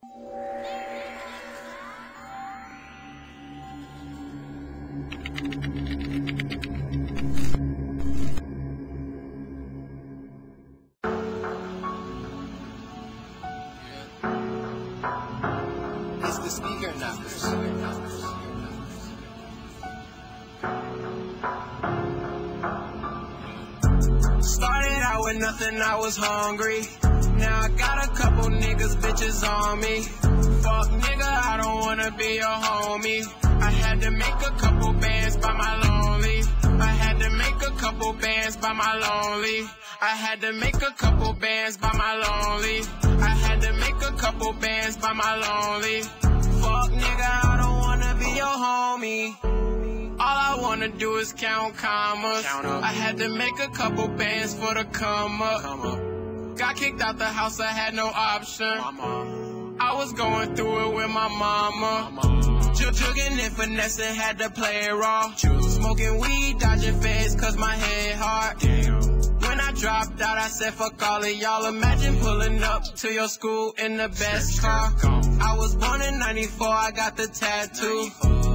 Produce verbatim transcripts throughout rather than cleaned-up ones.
It's the speaker knockers. Started out with nothing, I was hungry. Now I got a couple niggas, bitches on me. Fuck nigga, I don't wanna be your homie. I had to make a couple bands by my lonely. I had to make a couple bands by my lonely. I had to make a couple bands by my lonely. I had to make a couple bands by my lonely. Fuck nigga, I don't wanna be your homie. All I wanna do is count commas. Count I had to make a couple bands for the come up. Come up. Got kicked out the house, I had no option. Mama. I was going through it with my mama. mama. Jugging and finessing, had to play it raw. True. Smoking weed, dodging feds, cause my head hard. Damn. When I dropped out, I said fuck all of y'all. Imagine pulling up to your school in the best car. I was born in ninety-four, I got the tattoo.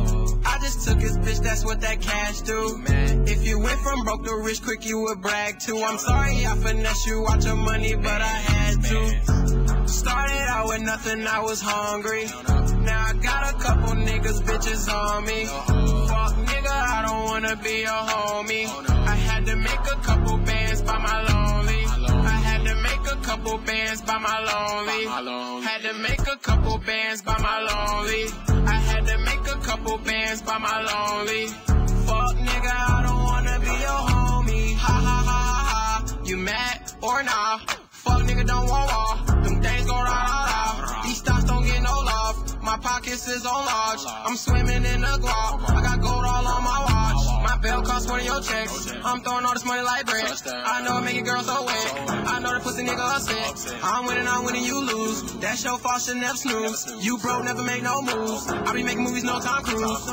I just took his bitch, that's what that cash do. Man. If you went from broke to rich quick, you would brag too. I'm sorry I finesse you out your money, but I had to. Started out with nothing, I was hungry. Now I got a couple niggas, bitches on me. Fuck nigga, I don't wanna be your homie. I had to make a couple bands by my lonely. I had to make a couple bands by my lonely. Had to make a couple bands by my lonely. I had to make a couple bands by my lonely. Fuck nigga, I don't wanna be your homie. Ha ha ha ha ha. You mad or nah? Fuck nigga, don't want war. Them things go rah rah rah. These stocks don't get no love. My pockets is on large. I'm swimming in the guap. I got gold all on my watch. My belt costs one of your checks. I'm throwing all this money like bread. I know it make a girl so wet. I know that pussy nigga upset. I'm winning, I'm winning, you lose. That's your fault, should never snooze. You broke, never make no moves. I be making movies, no Tom Cruise.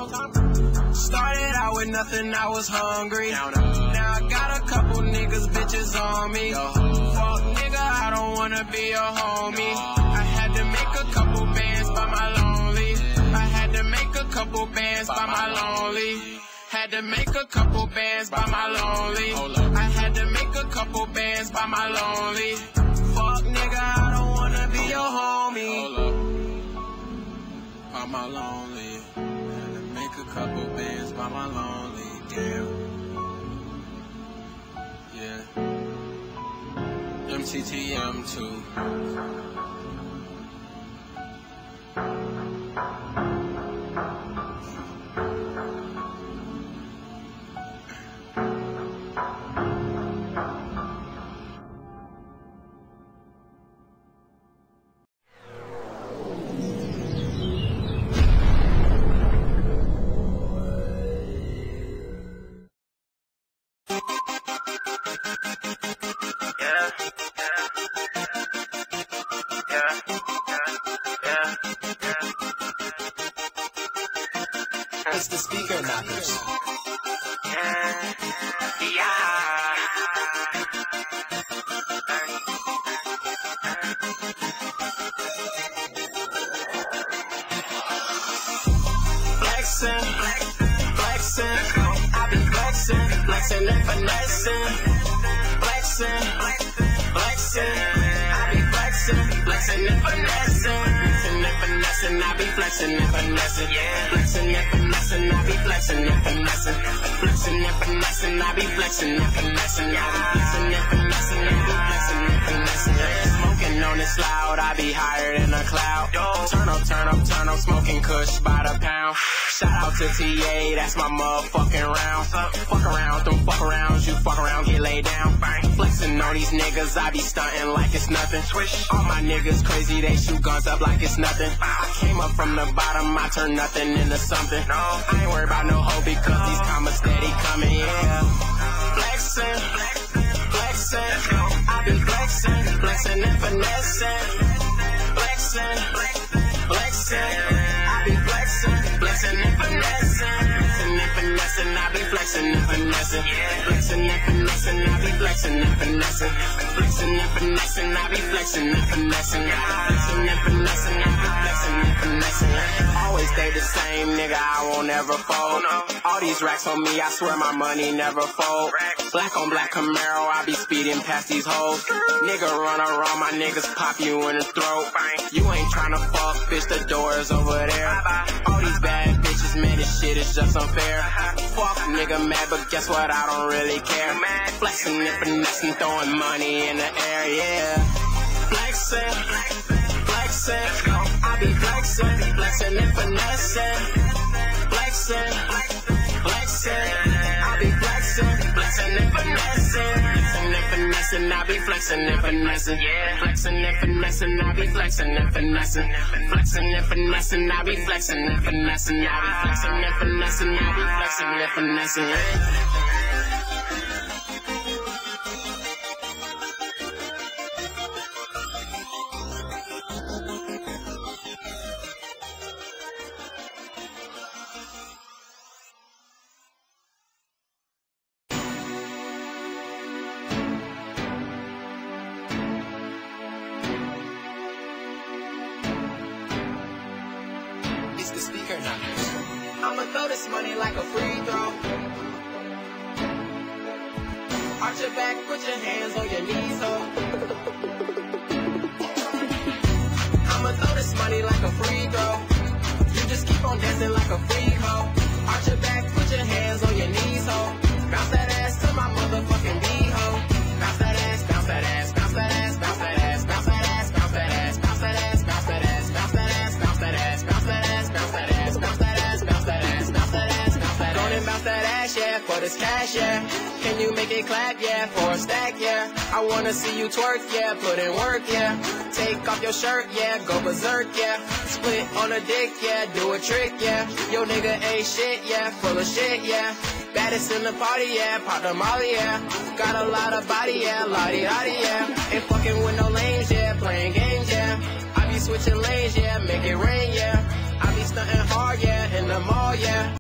Started out with nothing, I was hungry. Now I got a couple niggas, bitches on me. Fuck nigga, I don't wanna be your homie. I had to make a couple bands by my lonely. I had to make a couple bands by my lonely. Had to make a couple bands by my lonely. I had to make a couple bands by my lonely. Fuck nigga, I don't wanna be your homie. By my lonely. Had to make a couple bands by my lonely. Damn. Yeah. M T T M two. It's the speaker knockers. Yeah, yeah. Flexing, flexing. I be flexing, flexing and finessing. Flexing, flexing. I be flexing, flexing and finessing. Flexing and finessing. I be flexing and finessing. Yeah, flexing and finessing. I be flexing and finessing. Flexing and finessing. I be flexing and finessing. I be flexing and finessing. I be flexing and finessing. Smoking on this loud, I be higher than a cloud. Turn up, turn up, turn up, smoking kush by the pound. Shout out to T A, that's my motherfucking round. Fuck around, don't fuck around, you fuck around, get laid down. Flexing on these niggas, I be stunting like it's nothing. All my niggas crazy, they shoot guns up like it's nothing. I came up from the bottom, I turned nothing into something. I ain't worried about no hoe because these commas steady coming, yeah. Flexing, flexing, I be flexing, flexing and finessing. Flexing, flexing, I be flexing, flexing and finessing. Flexing and finessing, I be flexing. flexing and finessing. Flexing and finessing, I be flexing and finessing. Flexing and finessing, I be flexing and finessing. Flexing and finessing, I be flexing and finessing. Always stay the same, nigga, I won't ever fold. All these racks on me, I swear my money never fold. Black on black Camaro, I be speeding past these hoes. Nigga run around, my niggas pop you in the throat. You ain't tryna fuck, bitch, the door is over there. All these bad bitches, man, this shit is just unfair. Fuck nigga mad, but guess what, I don't really care. Flexing and finessing, throwing money in the air, yeah. Flexing, flexing, I be flexing, flexing and finessing. Flexing, flexing, I be flexing, flexing and finessing. Flexing and finessing, I be flexing and finessing. Flexing and finessing, I be flexing and finessing. Flexing and finessing, I be flexing and finessing. I be flexing and finessing, I be flexing and finessing. It's the speaker now. I'ma throw this money like a free throw. Arch your back, put your hands on your knees, ho. I'ma throw this money like a free throw. You just keep on dancing like a freak, ho. Arch your back, put your hands on your knees, ho. Bounce that ass to my motherfucking beat, ho. Bounce that ass, bounce that ass, bounce that ass, bounce that ass, bounce that ass, bounce that ass, bounce that ass, bounce that ass, bounce that ass, bounce that ass, bounce that ass, bounce that ass, bounce that ass, bounce that ass, bounce that ass, bounce that ass. Go and bounce that ass, yeah, for this cash, yeah. Can you make it clap, yeah, for a stack, yeah. I wanna see you twerk, yeah, put in work, yeah. Take off your shirt, yeah, go berserk, yeah. Split on a dick, yeah, do a trick, yeah. Yo nigga ain't shit, yeah, full of shit, yeah. Baddest in the party, yeah, pop the molly, yeah. Got a lot of body, yeah, lottie lottie, yeah. Ain't fucking with no lames, yeah, playing games, yeah. I be switching lanes, yeah, make it rain, yeah. I be stunting hard, yeah, in the mall, yeah.